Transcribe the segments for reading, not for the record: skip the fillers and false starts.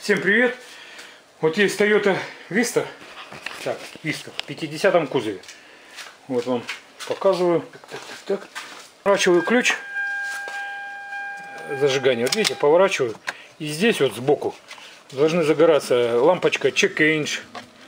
Всем привет! Вот есть Toyota Vista. Так, Vista в 50-м кузове. Вот вам показываю. Так. Поворачиваю ключ зажигания. Вот видите, поворачиваю. И здесь вот сбоку должны загораться лампочка Check Engine,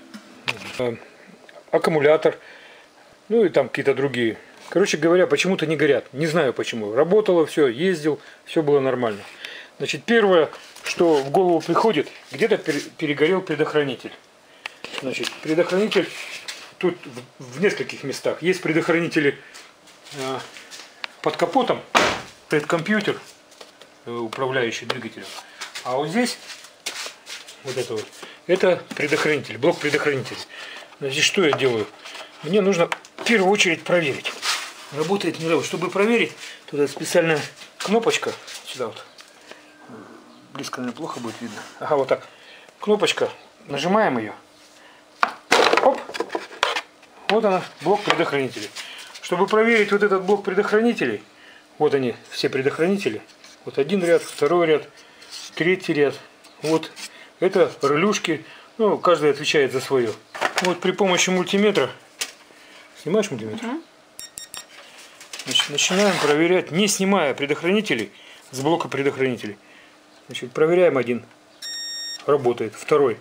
аккумулятор, ну и там какие-то другие. Короче говоря, почему-то не горят. Не знаю почему. Работало все, ездил, все было нормально. Значит, первое, что в голову приходит, где-то перегорел предохранитель. Значит, предохранитель тут в нескольких местах. Есть предохранители под капотом, предкомпьютер, управляющий двигателем. А вот здесь, вот это вот, это предохранитель, блок предохранителей. Значит, что я делаю? Мне нужно в первую очередь проверить, работает, не работает. Чтобы проверить, туда специальная кнопочка, сюда вот. Близко, наверное, плохо будет видно. Ага, вот так. Кнопочка. Нажимаем ее. Оп. Вот она, блок предохранителей. Чтобы проверить вот этот блок предохранителей, вот они, все предохранители. Вот один ряд, второй ряд, третий ряд. Вот это релюшки. Ну, каждый отвечает за свое. Вот при помощи мультиметра. Снимаешь мультиметр? Значит, начинаем проверять, не снимая предохранителей с блока предохранителей. Значит, проверяем один. Работает. Второй.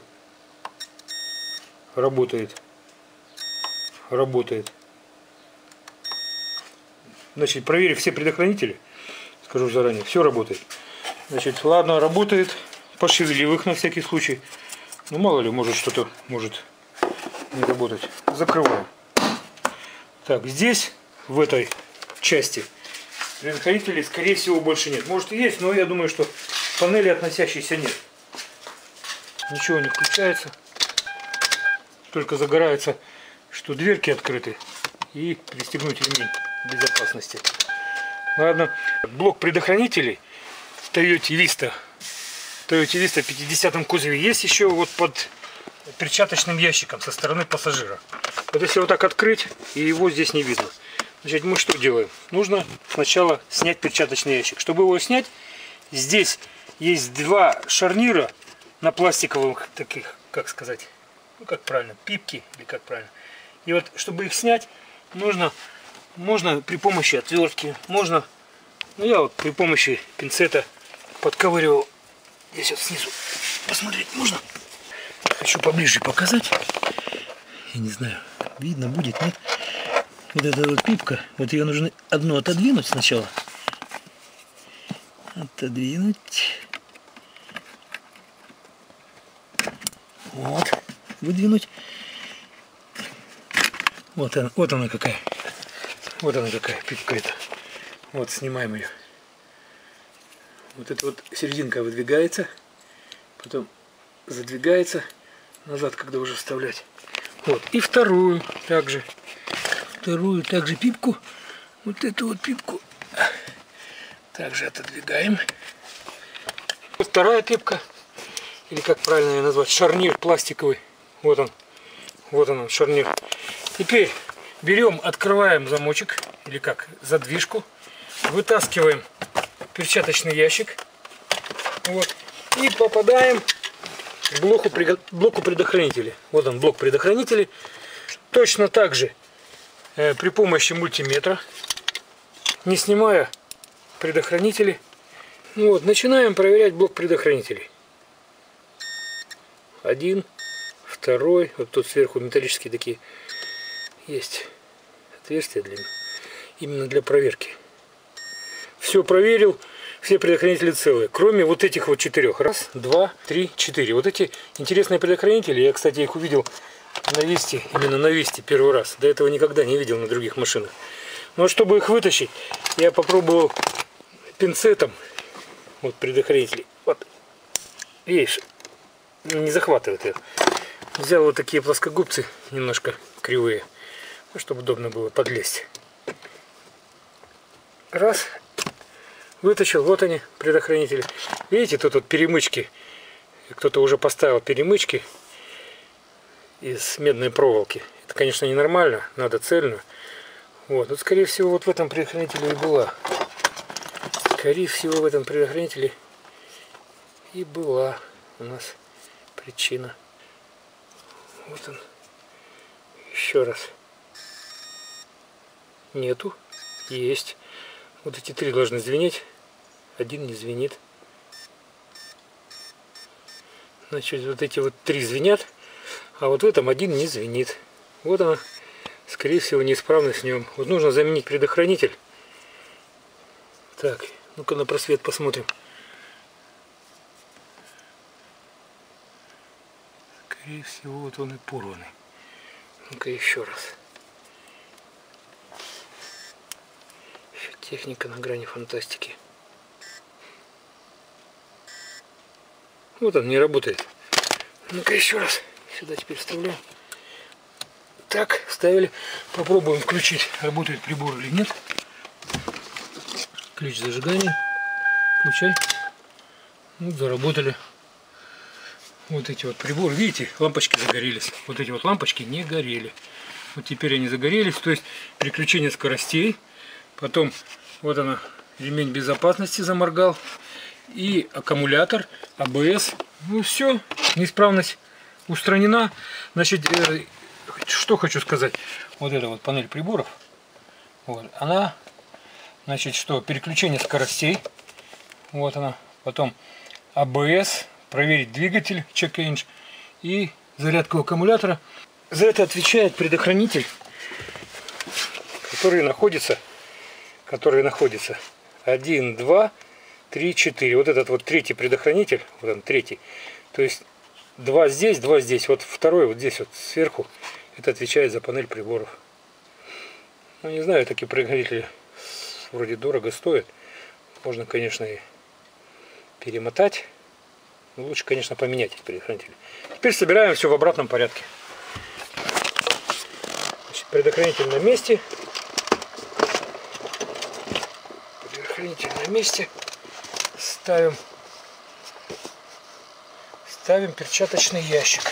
Работает. Работает. Значит, проверив все предохранители, скажу заранее, все работает. Значит, ладно, работает. Пошевелил их на всякий случай. Ну, мало ли, может что-то может не работать. Закрываем. Так, здесь, в этой части, предохранителей, скорее всего, больше нет. Может и есть, но я думаю, что панели относящейся нет. Ничего не включается. Только загорается, что дверки открыты. И пристегнуть ремень безопасности. Ладно. Блок предохранителей в Toyota Vista. Toyota Vista в 50-м кузове есть еще вот под перчаточным ящиком со стороны пассажира. Вот если вот так открыть, и его здесь не видно. Значит, мы что делаем? Нужно сначала снять перчаточный ящик. Чтобы его снять, здесь есть два шарнира на пластиковых таких, как сказать, ну как правильно, пипки или как правильно. И вот, чтобы их снять, можно при помощи отвертки, можно, ну я вот при помощи пинцета подковыривал. Здесь вот снизу посмотреть можно. Хочу поближе показать. Я не знаю, видно будет, нет? Вот эта вот пипка, вот ее нужно одну отодвинуть сначала. Отодвинуть. Вот. Выдвинуть. Вот она какая. Вот она какая пипка эта. Вот, снимаем ее. Вот эта вот серединка выдвигается. Потом задвигается назад, когда уже вставлять. Вот. И вторую также. Вторую также пипку. Вот эту вот пипку. Также отодвигаем. Вторая пипка. Или как правильно ее назвать? Шарнир пластиковый. Вот он. Вот он, шарнир. Теперь берем, открываем замочек. Или как? Задвижку. Вытаскиваем перчаточный ящик. Вот. И попадаем к блоку предохранителей. Вот он, блок предохранителей. Точно так же при помощи мультиметра, не снимая предохранители, вот, начинаем проверять блок предохранителей. Один, второй, вот тут сверху металлические такие есть отверстия именно для проверки. Все проверил, все предохранители целые, кроме вот этих вот четырех. Раз, два, три, четыре. Вот эти интересные предохранители, я, кстати, их увидел на Висте, именно на Висте первый раз. До этого никогда не видел на других машинах. Но чтобы их вытащить, я попробовал пинцетом. Вот предохранители. Вот. Видишь, не захватывает их. Взял вот такие плоскогубцы, немножко кривые, чтобы удобно было подлезть. Раз. Вытащил. Вот они, предохранители. Видите, тут вот перемычки. Кто-то уже поставил перемычки из медной проволоки. Это, конечно, ненормально, надо цельную. Вот, вот, скорее всего, вот в этом предохранителе и была. Скорее всего, в этом предохранителе и была у нас причина. Вот он. Еще раз. Нету. Есть. Вот эти 3 должны звенеть. Один не звенит. Значит, вот эти вот 3 звенят, а вот в этом один не звенит. Вот она, скорее всего, неисправность в нем. Вот нужно заменить предохранитель. Так, ну-ка на просвет посмотрим. Скорее всего, вот он и порванный. Ну-ка еще раз. Еще техника на грани фантастики. Вот он не работает. Ну-ка еще раз. Сюда теперь вставляем. Так, вставили. Попробуем включить, работает прибор или нет. Ключ зажигания. Включай. Вот, заработали. Вот эти вот приборы. Видите, лампочки загорелись. Вот эти вот лампочки не горели. Вот теперь они загорелись. То есть переключение скоростей. Потом вот она, ремень безопасности заморгал. И аккумулятор, АБС. Ну все, неисправность устранена. Значит, что хочу сказать. Вот эта вот панель приборов. Вот, она, значит, что? Переключение скоростей. Вот она. Потом АБС. Проверить двигатель, check-engine. И зарядку аккумулятора. За это отвечает предохранитель, который находится 1, 2, 3, 4. Вот этот вот 3-й предохранитель. Вот он, 3-й. То есть 2 здесь, 2 здесь. Вот 2-й вот здесь вот сверху. Это отвечает за панель приборов. Ну, не знаю, такие предохранители вроде дорого стоят. Можно, конечно, и перемотать. Но лучше, конечно, поменять эти предохранители. Теперь собираем все в обратном порядке. Значит, предохранитель на месте. Предохранитель на месте. Ставим перчаточный ящик.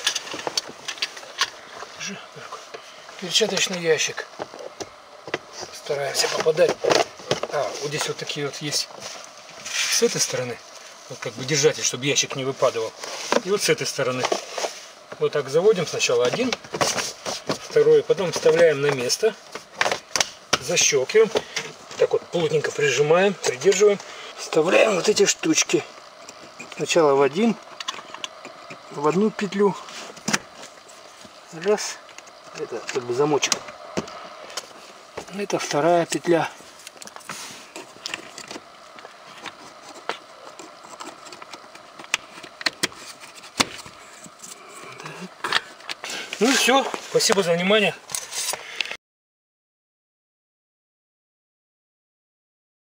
Перчаточный ящик. Стараемся попадать. Вот здесь вот такие вот есть с этой стороны. Вот как бы держатель, чтобы ящик не выпадывал. И вот с этой стороны. Вот так заводим сначала один, второй, потом вставляем на место. Защелкиваем. Так вот плотненько прижимаем, придерживаем. Вставляем вот эти штучки. Сначала в одну петлю. Раз. Это как бы замочек. Это вторая петля. Так. Ну и все. Спасибо за внимание.